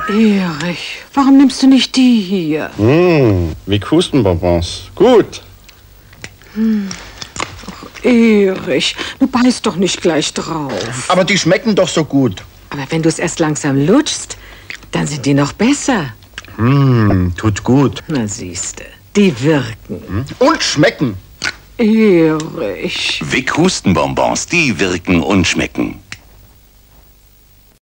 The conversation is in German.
Erich, warum nimmst du nicht die hier? Wie Hustenbonbons. Gut. Erich, du beißt doch nicht gleich drauf. Aber die schmecken doch so gut. Aber wenn du es erst langsam lutschst, dann sind die noch besser. Tut gut. Na siehste, die wirken. Und schmecken. Erich. Vic Hustenbonbons, die wirken und schmecken.